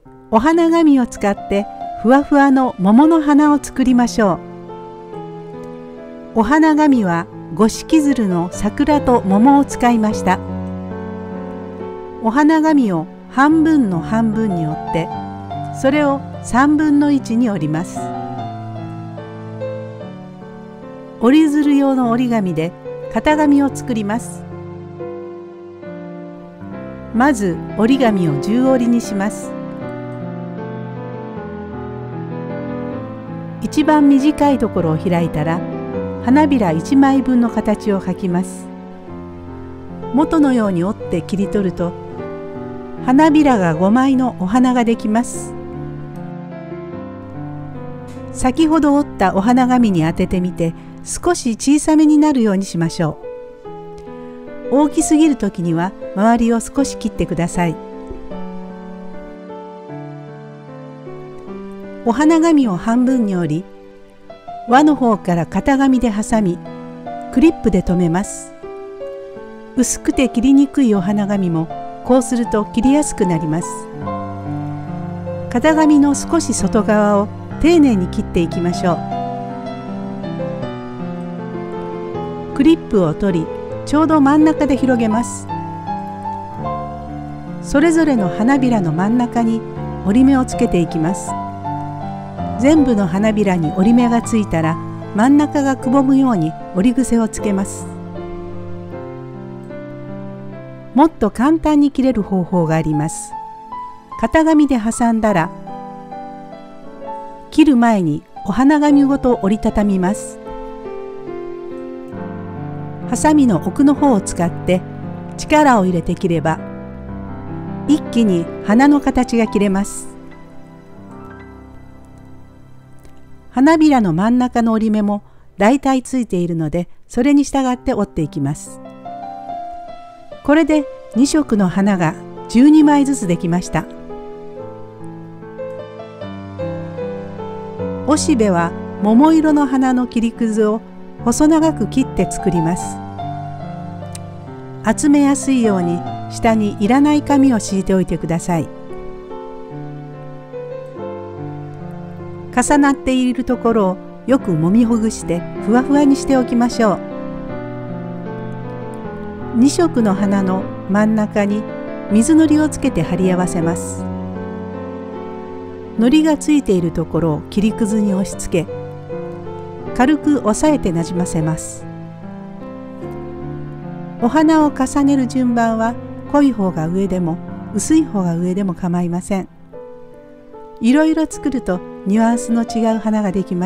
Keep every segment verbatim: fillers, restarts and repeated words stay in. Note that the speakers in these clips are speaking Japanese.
お花紙を使ってふわふわの桃の花を作りましょう。お花紙は五色鶴の桜と桃を使いました。お花紙を半分の半分に折って、それを三分の一に折ります。折り鶴用の折り紙で型紙を作ります。まず折り紙を十折りにします。一番短いところを開いたら、花びらいちまいぶんの形を描きます。元のように折って切り取ると、花びらがごまいのお花ができます。先ほど折ったお花紙に当ててみて、少し小さめになるようにしましょう。大きすぎるときには周りを少し切ってください。お花紙を半分に折り、輪の方から型紙で挟み、クリップで留めます。薄くて切りにくいお花紙もこうすると切りやすくなります。型紙の少し外側を丁寧に切っていきましょう。クリップを取り、ちょうど真ん中で広げます。それぞれの花びらの真ん中に折り目をつけていきます。全部の花びらに折り目がついたら、真ん中がくぼむように折り癖をつけます。もっと簡単に切れる方法があります。型紙で挟んだら、切る前にお花紙ごと折りたたみます。ハサミの奥の方を使って力を入れて切れば、一気に花の形が切れます。花びらの真ん中の折り目もだいたいついているので、それに従って折っていきます。これでにしょくの花がじゅうにまいずつできました。おしべは桃色の花の切りくずを細長く切って作ります。集めやすいように下にいらない紙を敷いておいてください。重なっているところをよくもみほぐしてふわふわにしておきましょう。にしょくの花の真ん中に水のりをつけて貼り合わせます。のりがついているところを切りくずに押し付け、軽く押さえてなじませます。お花を重ねる順番は濃い方が上でも薄い方が上でも構いません。いろいろ作るとニュアンスの違う花ができます。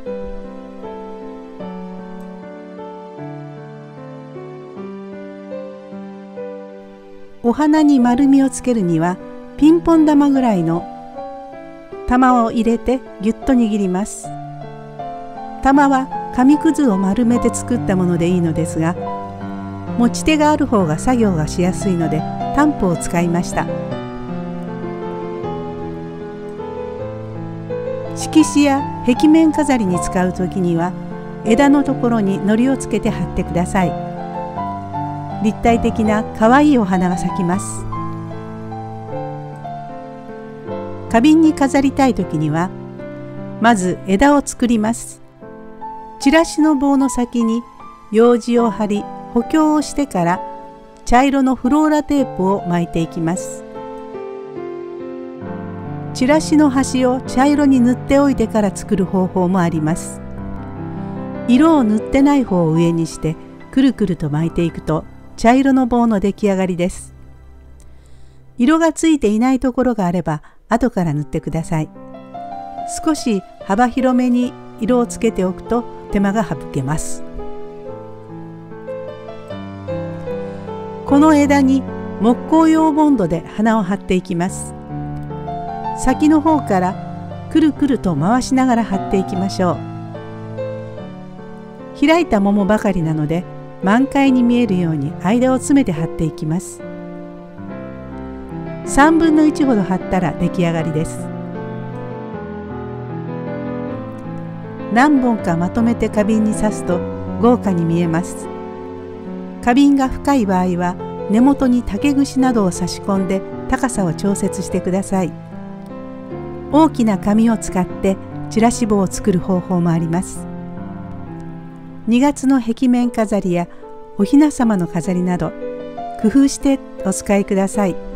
お花に丸みをつけるにはピンポン玉ぐらいの玉を入れてぎゅっと握ります。玉は紙くずを丸めて作ったものでいいのですが、持ち手がある方が作業がしやすいのでタンポを使いました。色紙や壁面飾りに使うときには枝のところに糊をつけて貼ってください。立体的な可愛いお花が咲きます。花瓶に飾りたいときにはまず枝を作ります。チラシの棒の先にようじを貼り補強をしてから茶色のフローラテープを巻いていきます。チラシの端を茶色に塗っておいてから作る方法もあります。色を塗ってない方を上にしてくるくると巻いていくと茶色の棒の出来上がりです。色がついていないところがあれば後から塗ってください。少し幅広めに色をつけておくと手間が省けます。この枝に木工用ボンドで花を貼っていきます。先の方からくるくると回しながら貼っていきましょう。開いた桃ばかりなので満開に見えるように間を詰めて貼っていきます。さんぶんのいちほど貼ったら出来上がりです。何本かまとめて花瓶に刺すと豪華に見えます。花瓶が深い場合は根元に竹串などを差し込んで高さを調節してください。 大きな紙を使ってチラシ棒を作る方法もあります。にがつの壁面飾りやお雛様の飾りなど工夫してお使いください。